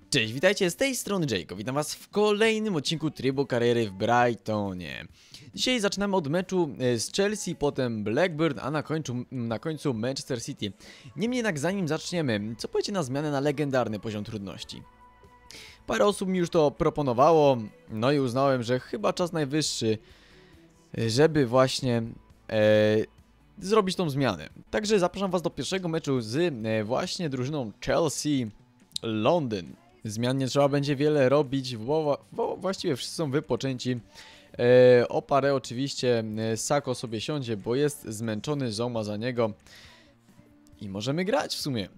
Cześć, witajcie, z tej strony Jacob. Witam was w kolejnym odcinku Trybu Kariery w Brightonie. Dzisiaj zaczynamy od meczu z Chelsea, potem Blackburn, a na końcu Manchester City. Niemniej jednak zanim zaczniemy, co powiecie na zmianę na legendarny poziom trudności? Parę osób mi już to proponowało, no i uznałem, że chyba czas najwyższy, żeby właśnie zrobić tą zmianę. Także zapraszam was do pierwszego meczu z właśnie drużyną Chelsea Londyn. Zmian nie trzeba będzie wiele robić, bo właściwie wszyscy są wypoczęci. O parę oczywiście Sako sobie siądzie, bo jest zmęczony, Zouma za niego. I możemy grać w sumie.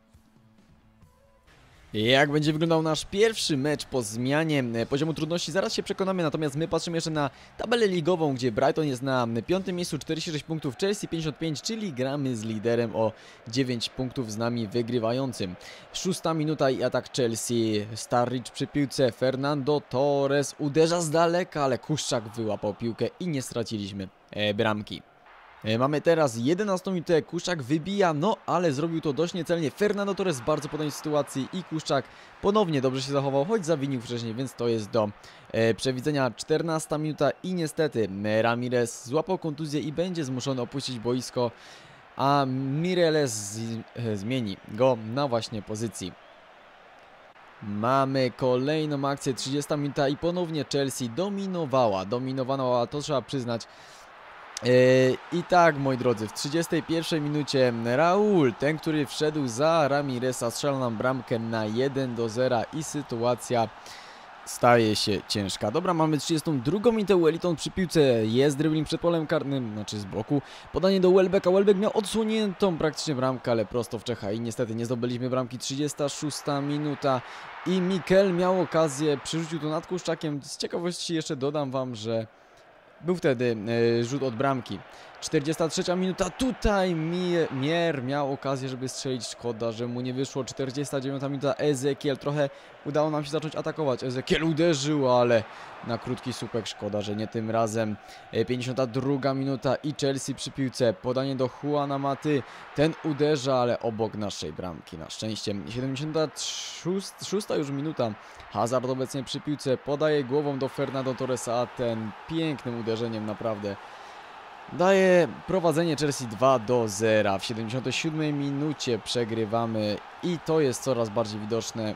Jak będzie wyglądał nasz pierwszy mecz po zmianie poziomu trudności, zaraz się przekonamy, natomiast my patrzymy jeszcze na tabelę ligową, gdzie Brighton jest na 5. miejscu, 46 punktów, Chelsea 55, czyli gramy z liderem o 9 punktów z nami wygrywającym. 6. minuta i atak Chelsea, Starrich przy piłce, Fernando Torres uderza z daleka, ale Kuszczak wyłapał piłkę i nie straciliśmy bramki. Mamy teraz 11 minutę, Kuszczak wybija, no ale zrobił to dość niecelnie. Fernando Torres w bardzo podobnej sytuacji i Kuszczak ponownie dobrze się zachował, choć zawinił wcześniej, więc to jest do przewidzenia. 14 minuta i niestety Ramirez złapał kontuzję i będzie zmuszony opuścić boisko, a Mireles zmieni go na właśnie pozycji. Mamy kolejną akcję, 30 minuta i ponownie Chelsea dominowała, to trzeba przyznać. I tak, moi drodzy, w 31 minucie Raul, ten, który wszedł za Ramireza, strzela nam bramkę na 1-0 i sytuacja staje się ciężka. Dobra, mamy 32 minutę, Wellington przy piłce, jest dribbling przed polem karnym, znaczy z boku, podanie do Welbecka, Welbeck miał odsuniętą praktycznie bramkę, ale prosto w Czecha i niestety nie zdobyliśmy bramki. 36 minuta i Mikel miał okazję, przerzucił to nad Kuszczakiem. Z ciekawości jeszcze dodam wam, że był wtedy rzut od bramki. 43 minuta, tutaj Mier miał okazję, żeby strzelić, szkoda, że mu nie wyszło. 49 minuta, Ezekiel, trochę udało nam się zacząć atakować. Ezekiel uderzył, ale na krótki słupek, szkoda, że nie tym razem. 52 minuta i Chelsea przy piłce, podanie do Juana Maty, ten uderza, ale obok naszej bramki, na szczęście. 76 już minuta, Hazard obecnie przy piłce, podaje głową do Fernando Torresa, a ten pięknym uderzeniem naprawdę daje prowadzenie Chelsea 2-0. W 77 minucie przegrywamy i to jest coraz bardziej widoczne.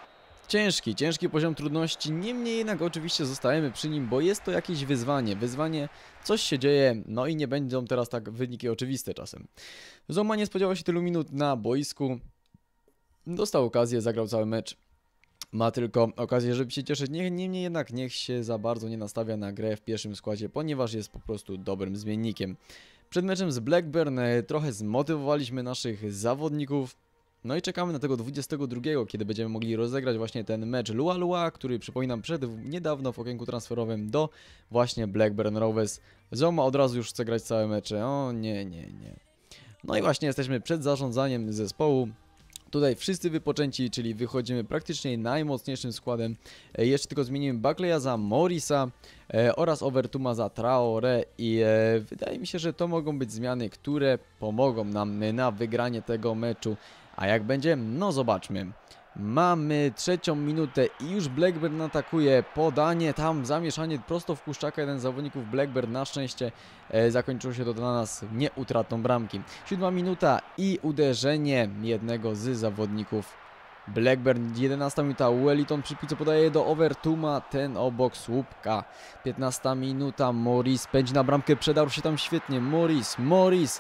Ciężki poziom trudności, niemniej jednak oczywiście zostajemy przy nim, bo jest to jakieś wyzwanie, coś się dzieje, no i nie będą teraz tak wyniki oczywiste czasem. Zouma nie spodziewał się tylu minut na boisku, dostał okazję, zagrał cały mecz. Ma tylko okazję, żeby się cieszyć, niemniej jednak niech się za bardzo nie nastawia na grę w pierwszym składzie, ponieważ jest po prostu dobrym zmiennikiem. Przed meczem z Blackburn trochę zmotywowaliśmy naszych zawodników, no i czekamy na tego 22, kiedy będziemy mogli rozegrać właśnie ten mecz Lua, który przypominam niedawno w okienku transferowym do właśnie Blackburn Rovers. Zouma od razu już chce grać całe mecze, o nie. No i właśnie jesteśmy przed zarządzaniem zespołu. Tutaj wszyscy wypoczęci, czyli wychodzimy praktycznie najmocniejszym składem. Jeszcze tylko zmienimy Buckleya za Morisa oraz Overtuma za Traoré i wydaje mi się, że to mogą być zmiany, które pomogą nam na wygranie tego meczu. A jak będzie? No zobaczmy. Mamy 3. minutę i już Blackburn atakuje, podanie, tam zamieszanie prosto w Kuszczaka, jeden z zawodników Blackburn, na szczęście zakończyło się to dla nas nieutratą bramki. 7. minuta i uderzenie jednego z zawodników Blackburn. 11. minuta, Wellington przy piłce podaje do Overtuma, ten obok słupka. 15. minuta, Morris pędzi na bramkę, przedarł się tam świetnie, Morris,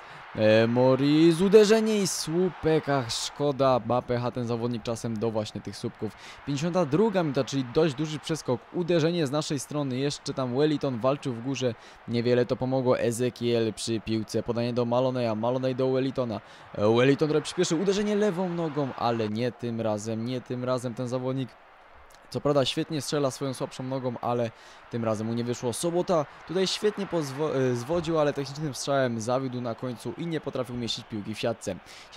uderzenie i słupek, ach szkoda, ma pecha ten zawodnik czasem do właśnie tych słupków. 52 minuta, czyli dość duży przeskok, uderzenie z naszej strony, jeszcze tam Wellington walczył w górze, niewiele to pomogło. Ezekiel przy piłce, podanie do Maloney do Wellingtona, Wellington trochę przyspieszył, uderzenie lewą nogą, ale nie tym razem ten zawodnik. Co prawda świetnie strzela swoją słabszą nogą, ale tym razem mu nie wyszło. Sobota tutaj świetnie zwodził, ale technicznym strzałem zawiódł na końcu i nie potrafił umieścić piłki w siatce.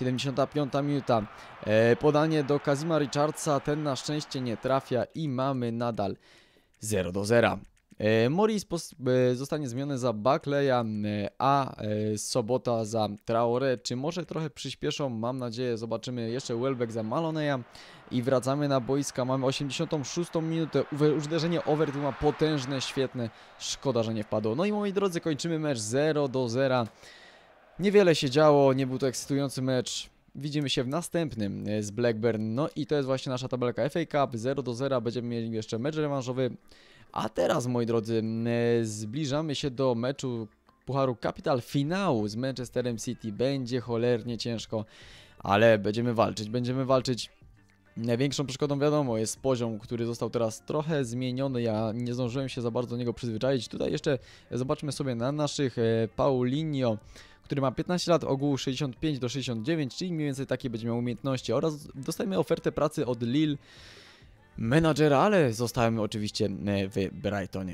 75 minuta, podanie do Kazima Richardsa, ten na szczęście nie trafia i mamy nadal 0-0. Morris zostanie zmieniony za Buckleya, a Sobota za Traore. Czy może trochę przyspieszą? Mam nadzieję. Zobaczymy. Jeszcze Welbeck za Maloneya i wracamy na boiska. Mamy 86 minutę. Uderzenie Overtuma potężne, świetne. Szkoda, że nie wpadło. No i moi drodzy, kończymy mecz 0-0. Niewiele się działo, nie był to ekscytujący mecz. Widzimy się w następnym z Blackburn. No i to jest właśnie nasza tabelka FA Cup 0-0. Będziemy mieli jeszcze mecz rewanżowy. A teraz, moi drodzy, zbliżamy się do meczu Pucharu Capital, finału z Manchesterem City. Będzie cholernie ciężko, ale będziemy walczyć. Największą przeszkodą, wiadomo, jest poziom, który został teraz trochę zmieniony. Ja nie zdążyłem się za bardzo do niego przyzwyczaić. Tutaj jeszcze zobaczmy sobie na naszych Paulinho, który ma 15 lat, ogół 65 do 69, czyli mniej więcej takie będzie miał umiejętności. Oraz dostajemy ofertę pracy od Lille menadżera, ale zostałem oczywiście w Brightonie.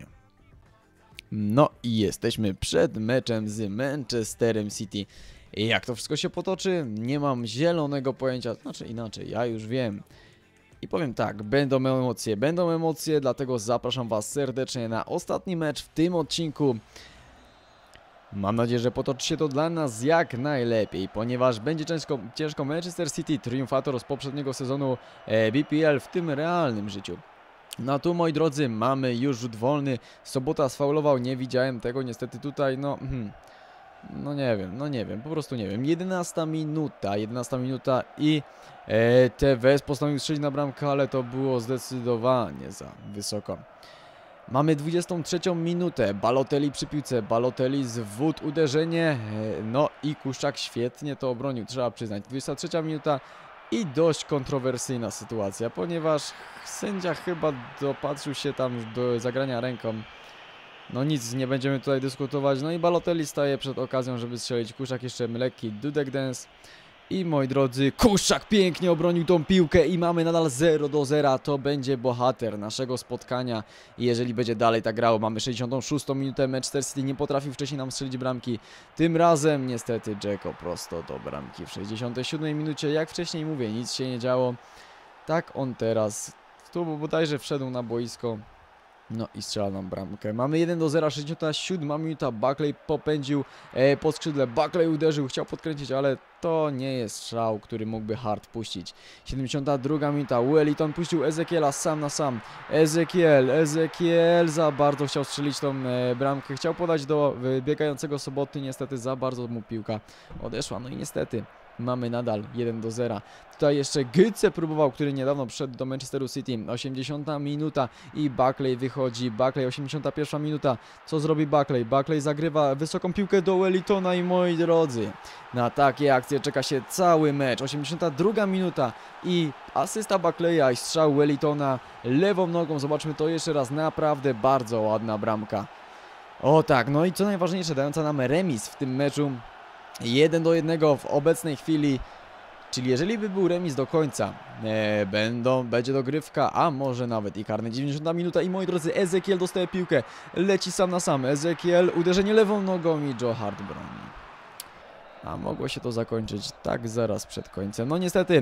No i jesteśmy przed meczem z Manchesterem City. Jak to wszystko się potoczy? Nie mam zielonego pojęcia, znaczy inaczej, ja już wiem. I powiem tak, będą emocje, dlatego zapraszam Was serdecznie na ostatni mecz w tym odcinku. Mam nadzieję, że potoczy się to dla nas jak najlepiej, ponieważ będzie ciężko. Manchester City, triumfator z poprzedniego sezonu BPL w tym realnym życiu. No tu, moi drodzy, mamy już rzut wolny. Sobota sfaulował, nie widziałem tego niestety tutaj, no nie wiem, po prostu nie wiem. 11 minuta i Tevez postanowił strzelić na bramkę, ale to było zdecydowanie za wysoko. Mamy 23 minutę, Balotelli przy piłce, Balotelli z wód, uderzenie, no i Kuszczak świetnie to obronił, trzeba przyznać. 23 minuta i dość kontrowersyjna sytuacja, ponieważ sędzia chyba dopatrzył się tam do zagrania ręką. No nic, nie będziemy tutaj dyskutować, no i Balotelli staje przed okazją, żeby strzelić. Kuszczak jeszcze lekki dudek dance. I moi drodzy, Kuszczak pięknie obronił tą piłkę i mamy nadal 0-0. To będzie bohater naszego spotkania. I jeżeli będzie dalej tak grało, mamy 66 minutę. Manchester City nie potrafił wcześniej nam strzelić bramki. Tym razem niestety Dzeko prosto do bramki w 67 minucie. Jak wcześniej mówię, nic się nie działo. Tak on teraz, tu bodajże wszedł na boisko. No i strzela nam bramkę. Mamy 1-0, 67 minuta. Buckley popędził po skrzydle. Buckley uderzył, chciał podkręcić, ale to nie jest strzał, który mógłby Hart puścić. 72 minuta. Wellington puścił Ezekiela sam na sam. Ezekiel za bardzo chciał strzelić tą bramkę. Chciał podać do biegającego Soboty. Niestety za bardzo mu piłka odeszła. No i niestety mamy nadal 1-0. Tutaj jeszcze Götze próbował, który niedawno przyszedł do Manchesteru City. 80 minuta i Buckley wychodzi. Buckley, 81 minuta. Co zrobi Buckley? Buckley zagrywa wysoką piłkę do Wellingtona i moi drodzy, na takie akcje czeka się cały mecz. 82 minuta i asysta Buckleya i strzał Wellingtona lewą nogą. Zobaczmy to jeszcze raz. Naprawdę bardzo ładna bramka. O tak, no i co najważniejsze, dająca nam remis w tym meczu. 1-1 w obecnej chwili, czyli jeżeli by był remis do końca, będzie dogrywka, a może nawet i karny. 90 minuta i moi drodzy, Ezekiel dostaje piłkę, leci sam na sam. Ezekiel, uderzenie lewą nogą i Joe Hart broni. A mogło się to zakończyć tak zaraz przed końcem. No niestety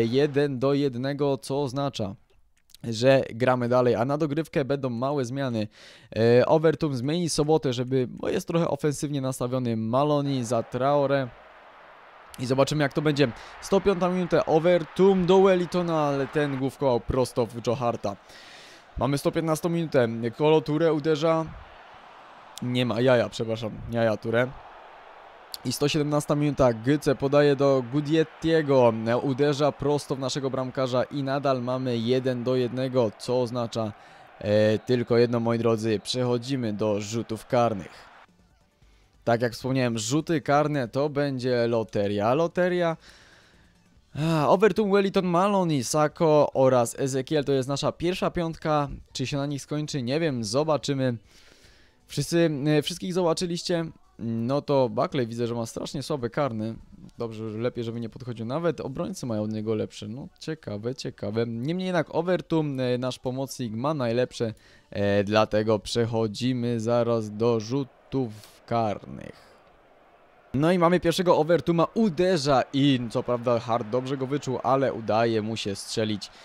1-1, co oznacza, że gramy dalej, a na dogrywkę będą małe zmiany. Overtum zmieni Sobotę, bo jest trochę ofensywnie nastawiony. Maloney za Traore. I zobaczymy, jak to będzie. 105 minuta, Overtum do Wellingtona, ale ten główkował prosto w Joe Harta. Mamy 115 minutę, Kolo Touré uderza. Nie ma, Yaya Touré. I 117 minuta, Götze podaje do Gudiettiego, uderza prosto w naszego bramkarza i nadal mamy 1-1, co oznacza tylko jedno, moi drodzy, przechodzimy do rzutów karnych. Tak jak wspomniałem, rzuty karne to będzie loteria. Overtum, Wellington, Maloney, Sako oraz Ezekiel to jest nasza pierwsza piątka. Czy się na nich skończy? Nie wiem, zobaczymy. Wszystkich zobaczyliście? No to Buckley widzę, że ma strasznie słabe karny. Dobrze, lepiej, żeby nie podchodził. Nawet obrońcy mają od niego lepsze. No ciekawe. Niemniej jednak Overtum, nasz pomocnik, ma najlepsze. Dlatego przechodzimy zaraz do rzutów karnych. No i mamy pierwszego Overtuma, uderza i co prawda Hart dobrze go wyczuł, ale udaje mu się strzelić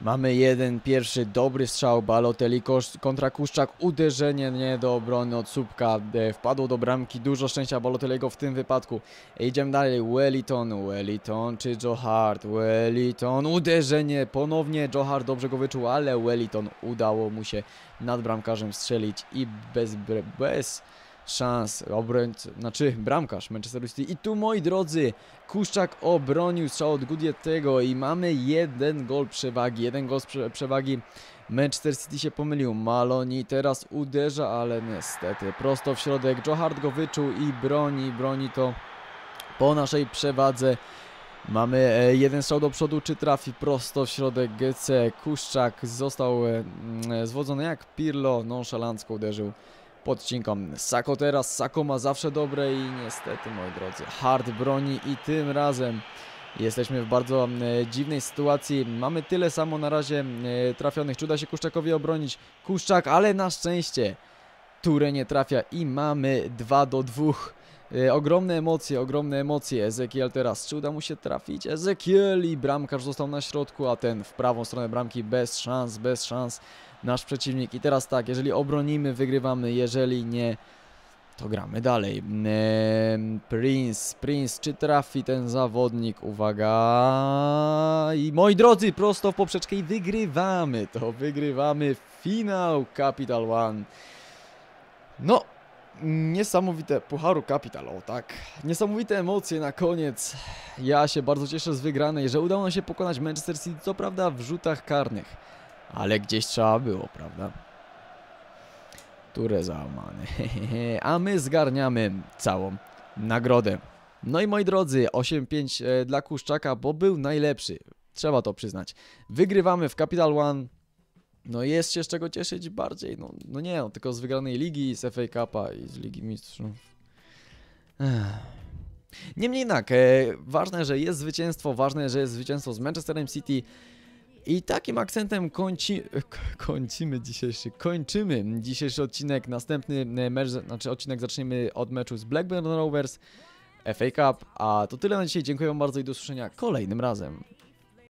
Mamy jeden pierwszy dobry strzał Balotelli kontra Kuszczak, uderzenie nie do obrony od słupka, wpadło do bramki, dużo szczęścia Balotelliego w tym wypadku. Idziemy dalej, Wellington czy Joe Hart, Wellington, uderzenie, ponownie Joe Hart dobrze go wyczuł, ale Wellington udało mu się nad bramkarzem strzelić i bez szans bramkarz Manchester City. I tu, moi drodzy, Kuszczak obronił strzał od Gudietego i mamy jeden gol przewagi. Manchester City się pomylił, Maloni teraz uderza, ale niestety prosto w środek, Joe Hart go wyczuł i broni to po naszej przewadze. Mamy jeden strzał do przodu, czy trafi prosto w środek GC. Kuszczak został zwodzony jak Pirlo, nonszalancko uderzył pod cinką. Sako teraz, Sako ma zawsze dobre i niestety, moi drodzy, Hart broni i tym razem jesteśmy w bardzo dziwnej sytuacji. Mamy tyle samo na razie trafionych, czy uda się Kuszczakowi obronić. Kuszczak, ale na szczęście Toure nie trafia i mamy 2-2. Ogromne emocje. Ezekiel teraz, czy uda mu się trafić? Ezekiel i bramkarz został na środku, a ten w prawą stronę bramki bez szans. Nasz przeciwnik. I teraz tak, jeżeli obronimy, wygrywamy, jeżeli nie, to gramy dalej. Prince, czy trafi ten zawodnik? Uwaga! I moi drodzy, prosto w poprzeczkę i wygrywamy finał Capital One. No, niesamowite, Pucharu Capital, o tak, niesamowite emocje na koniec. Ja się bardzo cieszę z wygranej, że udało nam się pokonać Manchester City, co prawda w rzutach karnych, ale gdzieś trzeba było, prawda? Toure załamany, a my zgarniamy całą nagrodę. No i moi drodzy, 8-5 dla Kuszczaka, bo był najlepszy, trzeba to przyznać. Wygrywamy w Capital One. No jest się z czego cieszyć bardziej, no tylko z wygranej ligi, z FA Cupa i z Ligi Mistrzów. Niemniej jednak, ważne, że jest zwycięstwo z Manchesterem City i takim akcentem kończymy dzisiejszy odcinek. Następny mecz, odcinek zaczniemy od meczu z Blackburn Rovers, FA Cup, a to tyle na dzisiaj, dziękuję wam bardzo i do usłyszenia kolejnym razem.